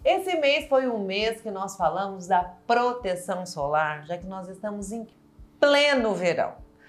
Esse mês foi um mês que nós falamos da proteção solar, já que nós estamos em pleno verão.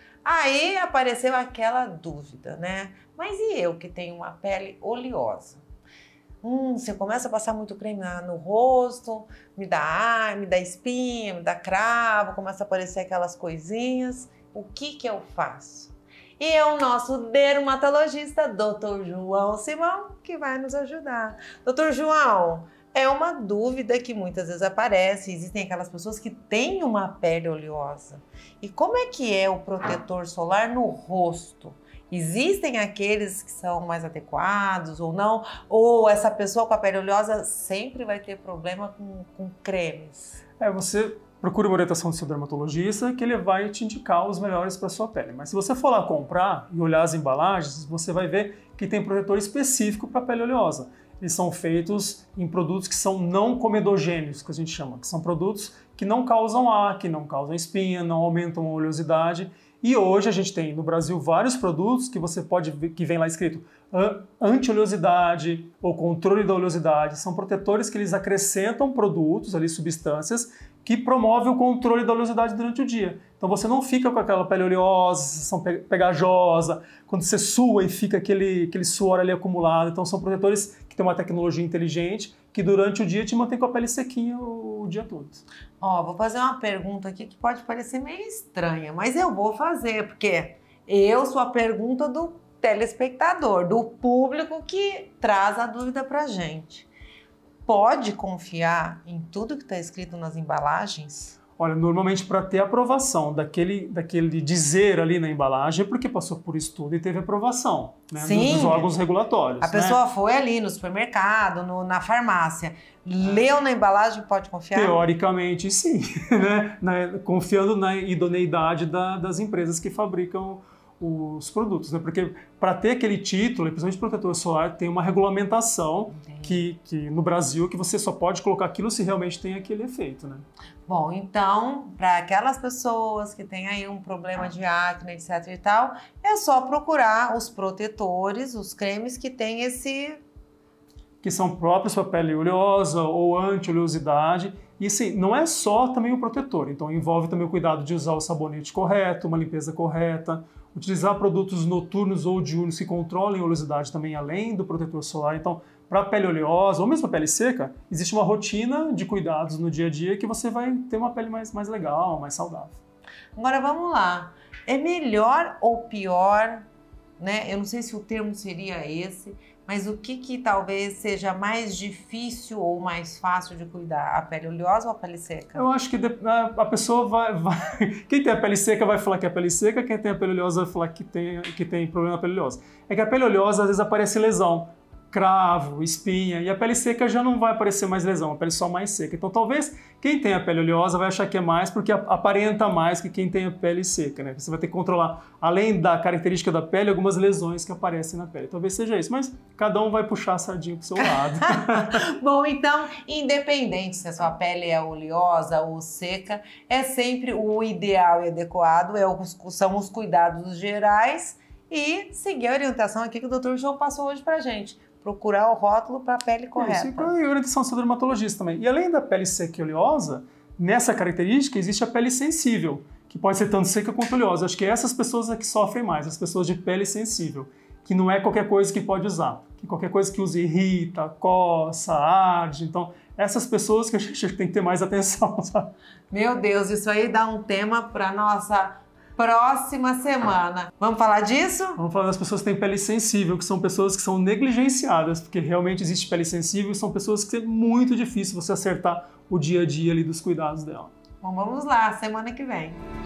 Aí apareceu aquela dúvida, né? Mas e eu que tenho uma pele oleosa? Você começa a passar muito creme no rosto, me dá espinha, me dá cravo, começa a aparecer aquelas coisinhas. O que eu faço? E é o nosso dermatologista, Dr. João Simão, que vai nos ajudar. Dr. João, é uma dúvida que muitas vezes aparece. Existem aquelas pessoas que têm uma pele oleosa. E como é que é o protetor solar no rosto? Existem aqueles que são mais adequados ou não? Ou essa pessoa com a pele oleosa sempre vai ter problema com cremes? Você procura uma orientação do seu dermatologista que ele vai te indicar os melhores para a sua pele. Mas se você for lá comprar e olhar as embalagens, você vai ver que tem protetor específico para a pele oleosa. Eles são feitos em produtos que são não comedogênicos, que a gente chama, que são produtos que não causam acne, não causam espinha, não aumentam a oleosidade. E hoje a gente tem no Brasil vários produtos que você pode ver que vem lá escrito anti-oleosidade ou controle da oleosidade. São protetores que eles acrescentam produtos, ali, substâncias, que promovem o controle da oleosidade durante o dia. Então você não fica com aquela pele oleosa, sensação pegajosa, quando você sua e fica aquele suor ali acumulado. Então são protetores que têm uma tecnologia inteligente que durante o dia te mantém com a pele sequinha o dia todo. Vou fazer uma pergunta aqui que pode parecer meio estranha, mas eu vou fazer, porque eu sou a pergunta do telespectador, do público que traz a dúvida pra gente. Pode confiar em tudo que está escrito nas embalagens? Olha, normalmente para ter aprovação daquele dizer ali na embalagem é porque passou por estudo e teve aprovação, né, dos órgãos regulatórios. A pessoa foi ali no supermercado, na farmácia, leu na embalagem, pode confiar? Teoricamente sim, né? Confiando na idoneidade das empresas que fabricam os produtos, né? Porque para ter aquele título, principalmente protetor solar, tem uma regulamentação que no Brasil que você só pode colocar aquilo se realmente tem aquele efeito, né? Bom, então, para aquelas pessoas que têm aí um problema de acne, etc e tal, é só procurar os protetores, os cremes que têm que são próprios para pele oleosa ou anti-oleosidade. E sim, não é só também o protetor, então envolve também o cuidado de usar o sabonete correto, uma limpeza correta, utilizar produtos noturnos ou diurnos que controlem a oleosidade também, além do protetor solar. Então, para a pele oleosa ou mesmo a pele seca, existe uma rotina de cuidados no dia a dia que você vai ter uma pele mais legal, mais saudável. Agora vamos lá, é melhor ou pior, né? Eu não sei se o termo seria esse, mas o que talvez seja mais difícil ou mais fácil de cuidar? A pele oleosa ou a pele seca? Eu acho que a pessoa vai... Quem tem a pele seca vai falar que é a pele seca, quem tem a pele oleosa vai falar que tem problema na pele oleosa. É que a pele oleosa às vezes aparece lesão, cravo, espinha, e a pele seca já não vai aparecer mais lesão, a pele só mais seca. Então talvez quem tem a pele oleosa vai achar que é mais porque aparenta mais que quem tem a pele seca, né? Você vai ter que controlar, além da característica da pele, algumas lesões que aparecem na pele. Talvez seja isso, mas cada um vai puxar a sardinha pro seu lado. Bom, então, independente se a sua pele é oleosa ou seca, é sempre o ideal e adequado, são os cuidados gerais e seguir a orientação aqui que o Dr. João passou hoje pra gente. Procurar o rótulo para a pele correta. Isso, e a orientação do seu dermatologista também. E além da pele seca e oleosa, nessa característica existe a pele sensível, que pode ser tanto seca quanto oleosa. Acho que essas pessoas é que sofrem mais, as pessoas de pele sensível, que não é qualquer coisa que pode usar, que qualquer coisa que use irrita, coça, arde. Então, essas pessoas que a gente tem que ter mais atenção, sabe? Meu Deus, isso aí dá um tema para nossa próxima semana. Vamos falar disso? Vamos falar das pessoas que têm pele sensível, que são pessoas que são negligenciadas, porque realmente existe pele sensível e são pessoas que é muito difícil você acertar o dia a dia ali dos cuidados dela. Bom, vamos lá, semana que vem.